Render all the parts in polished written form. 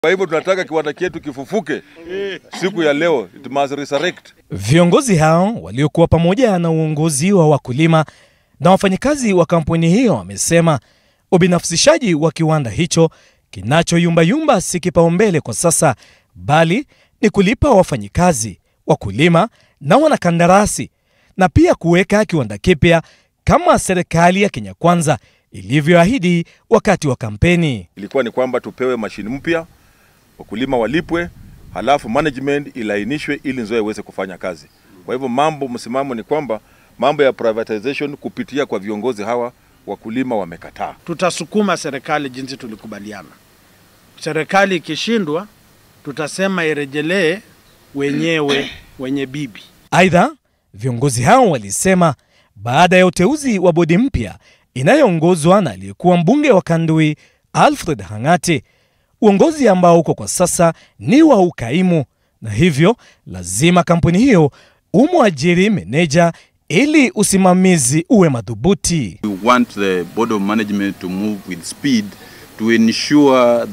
Kwa hivyo tunataka kiwanda chetu kifufuke siku ya leo, it must resurrect. Viongozi hao waliokuwa pamoja na uongozi wa wakulima na wafanyikazi wa kampuni hiyo wamesema ubinafsishaji wa kiwanda hicho kinachoyumba si kipaumbele kwa sasa, bali ni kulipa wafanyikazi, wakulima na wanakandarasi, na pia kuweka kiwanda kipya kama serikali ya Kenya Kwanza ilivyoahidi wakati wa kampeni. Ilikuwa ni kwamba tupewe mashini mpya, wakulima walipwe, halafu management ilainishwe ili Nzoia iweze kufanya kazi. Kwa hivyo msimamo ni kwamba mambo ya privatization kupitia kwa viongozi hawa wakulima wamekataa. Tutasukuma serikali jinsi tulikubaliana. Serikali ikishindwa tutasema irejelee wenye bibi. Aidha, viongozi hao walisema baada ya uteuzi wa bodi mpya inayoongozwa na aliyekuwa mbunge wa Kandui Alfred Hangati, uongozi ambao uko kwa sasa ni wa ukaimu, na hivyo lazima kampuni hiyo umwajiri meneja ili usimamizi uwe madhubuti. We want the board of management to move with speed to ensure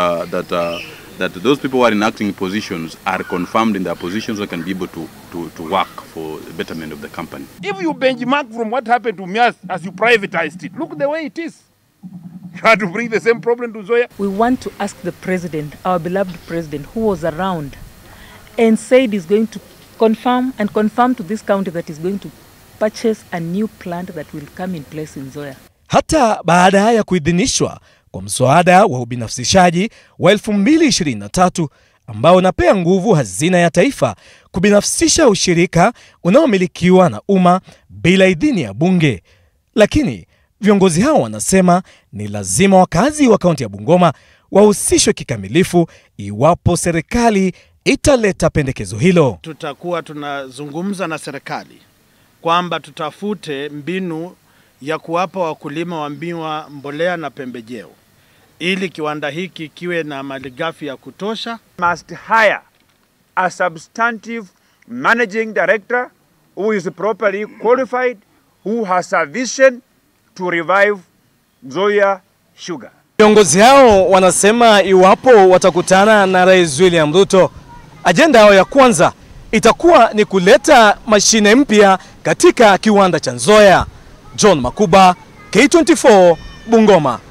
that those people who are in acting positions are confirmed in their positions and can be able to work for the betterment of the company. If you benchmark from what happened to Mias as you privatized it, look the way it is. You had to bring the same problem to Nzoia. We want to ask the president, our beloved president, who was around and said he's going to confirm to this county that he's going to purchase a new plant that will come in place in Nzoia. Hata baada ya kuidhinishwa kwa mswada wa ubinafsishaji wa 2023 ambao unapea nguvu hazina ya taifa kubinafsisha ushirika unaomilikiwa na umma bila idhini ya bunge, lakini viongozi hao wanasema ni lazima wakazi wa kaunti ya Bungoma wahusishwe kikamilifu iwapo serikali italeta pendekezo hilo. Tutakuwa tunazungumza na serikali kwamba tutafute mbinu ya kuwapa wakulima wa miwa mbolea na pembejeo ili kiwanda hiki kiwe na malighafi ya kutosha. Must hire a substantive managing director who is properly qualified, who has a vision to revive Nzoia sugar. Viongozi hao wanasema iwapo watakutana na Rais William Ruto, ajenda yao ya kwanza itakuwa ni kuleta mashine mpya katika kiwanda cha Nzoia. John Makuba, K24, Bungoma.